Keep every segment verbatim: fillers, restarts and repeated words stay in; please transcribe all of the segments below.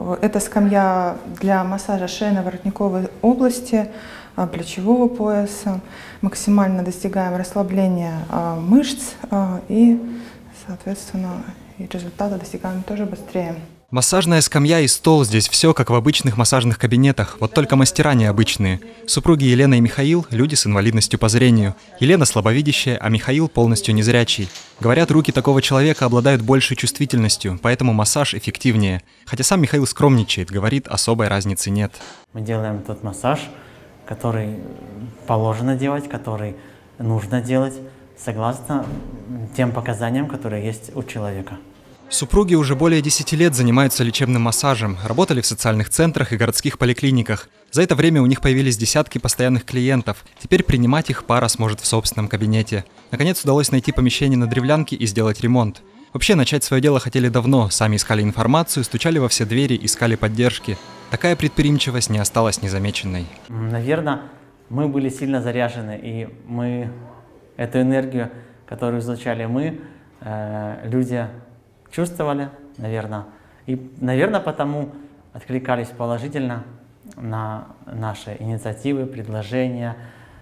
Это скамья для массажа шейно-воротниковой области, плечевого пояса. Максимально достигаем расслабления мышц и, соответственно, и результата достигаем тоже быстрее. Массажная скамья и стол – здесь все, как в обычных массажных кабинетах, вот только мастера необычные. Супруги Елена и Михаил – люди с инвалидностью по зрению. Елена слабовидящая, а Михаил полностью незрячий. Говорят, руки такого человека обладают большей чувствительностью, поэтому массаж эффективнее. Хотя сам Михаил скромничает, говорит, особой разницы нет. Мы делаем тот массаж, который положено делать, который нужно делать, согласно тем показаниям, которые есть у человека. Супруги уже более десяти лет занимаются лечебным массажем, работали в социальных центрах и городских поликлиниках. За это время у них появились десятки постоянных клиентов. Теперь принимать их пара сможет в собственном кабинете. Наконец удалось найти помещение на Древлянке и сделать ремонт. Вообще начать свое дело хотели давно, сами искали информацию, стучали во все двери, искали поддержки. Такая предприимчивость не осталась незамеченной. Наверное, мы были сильно заряжены, и мы эту энергию, которую излучали мы, э, люди чувствовали, наверное, и, наверное, потому откликались положительно на наши инициативы, предложения,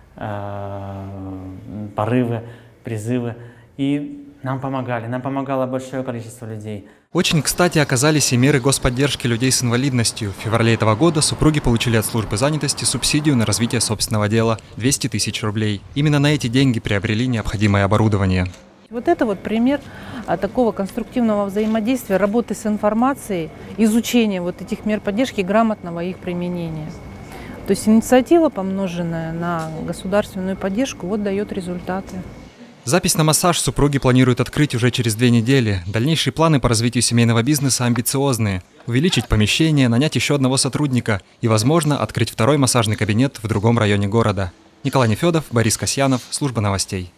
э, порывы, призывы, и нам помогали, нам помогало большое количество людей. Очень кстати оказались и меры господдержки людей с инвалидностью. В феврале этого года супруги получили от службы занятости субсидию на развитие собственного дела – двести тысяч рублей. Именно на эти деньги приобрели необходимое оборудование. Вот это вот пример такого конструктивного взаимодействия, работы с информацией, изучения вот этих мер поддержки и грамотного их применения. То есть инициатива, помноженная на государственную поддержку, вот дает результаты. Запись на массаж супруги планируют открыть уже через две недели. Дальнейшие планы по развитию семейного бизнеса амбициозные. Увеличить помещение, нанять еще одного сотрудника и, возможно, открыть второй массажный кабинет в другом районе города. Николай Нефедов, Борис Касьянов, служба новостей.